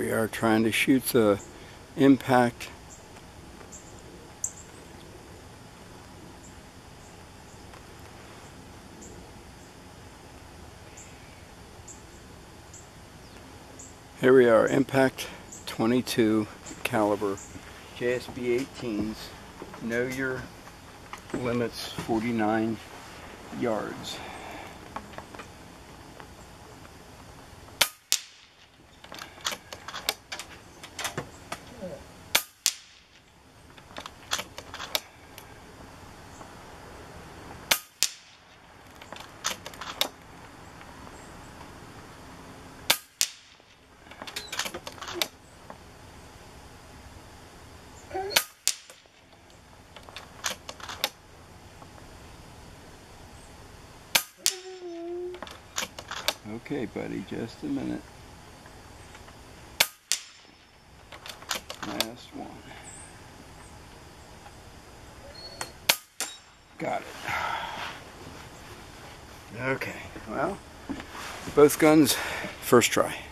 we are trying to shoot the impact. Here we are, impact 22 caliber JSB 18s. Know your limits, 49 yards. Okay, buddy, just a minute. Last one. Got it. Okay, well, both guns, first try.